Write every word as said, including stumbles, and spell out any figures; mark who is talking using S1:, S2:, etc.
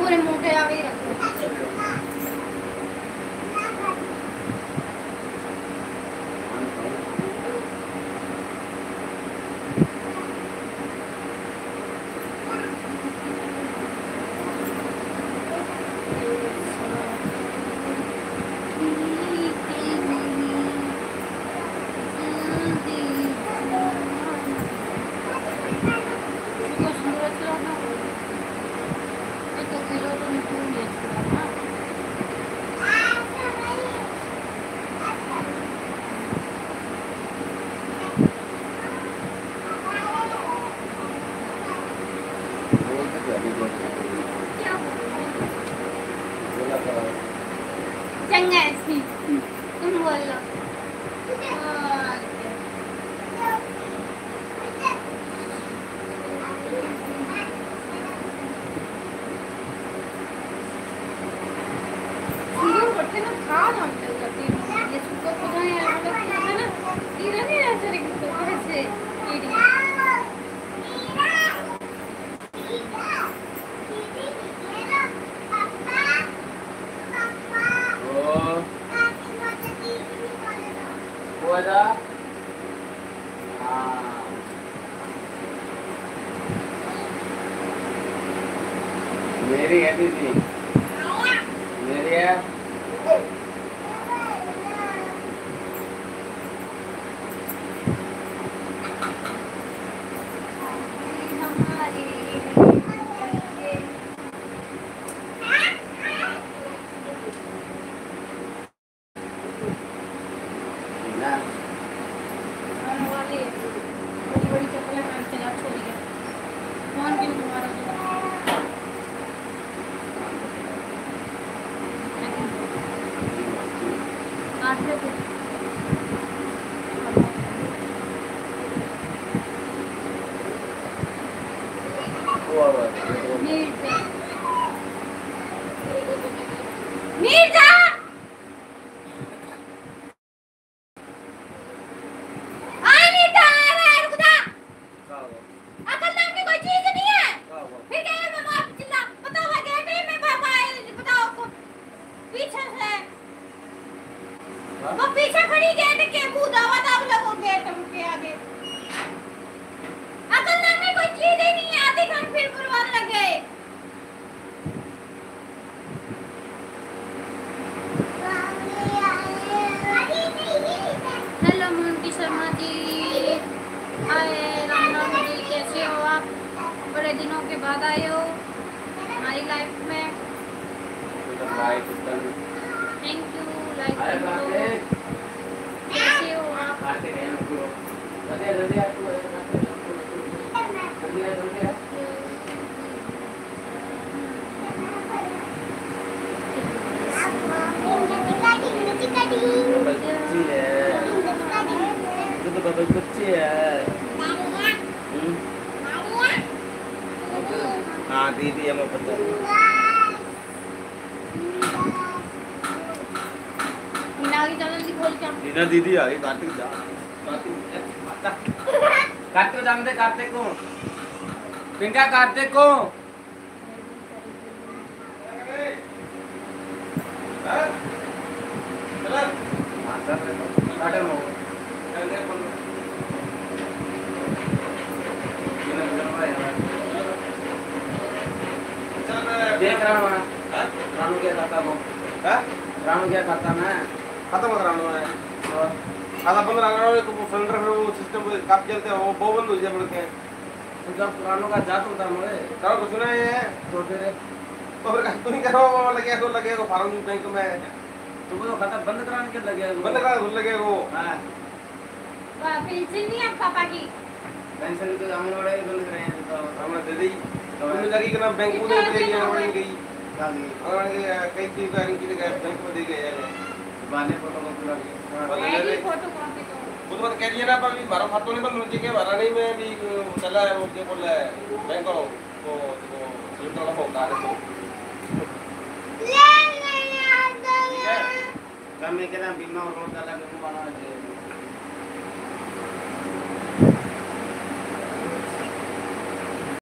S1: पूरे मोटे आ गए चंगा है तुम बोलो
S2: मेरी है दीदी मेरी है वो पीछे खड़ी गेट के मुंह दवा दाव लगो गेट के आगे अकल नाम में कोई चीज ही नहीं है आधे घंटे फिर पुरवान लग गए हेलो मोंटी शर्मा जी आए राम राम जी कैसे हो आप बड़े दिनों के बाद आए हो हमारी लाइफ में थैंक यू लाइक कैसे हो आप बच्ची है हाँ दीदी हमें पता नीना दीदी आ गई कार्तिक जा कार्तिक जानते कार्तिक को पिंका कार्तिक को देख राणू राणू क्या खाता वो राणू क्या खाता मैं
S3: खत्म हो राणू है आधा बंद राणू को फिल्टर वो सिस्टम काट चलते हैं वो बोबल हो जाए बोल के
S2: जब राणू का जात होता मुझे
S3: राणू को सुना है
S2: तो तेरे
S3: तो फिर तुम करो लगे को लगे को फार्म बैंक में
S2: तुम तो खाता बंद कराने के लगे
S3: बंद करा भूल लगे वो
S2: हां
S1: वाह पेंशन नहीं है पापा की
S2: पेंशन तो आंगनवाड़ी बंद करे हैं तो
S3: हमने दे दी तुमने लगी कि ना बैंक में दे दी आंगनवाड़ी गई आंगनवाड़ी कई चीज का इनकी जगह बैंक में दे गए
S2: बाने फोटो को पूरा
S1: ये फोटो कॉपी तो
S3: वो तो कह दिया ना पर बारह खातों नहीं बंद हो चुके बारह नहीं में भी चला है वो क्या बोल रहा है बैंक वालों को वो स्लिप वाला होता है तो
S1: ले ले यार
S2: कम में कितना बीमा और रोड डाला के बना दे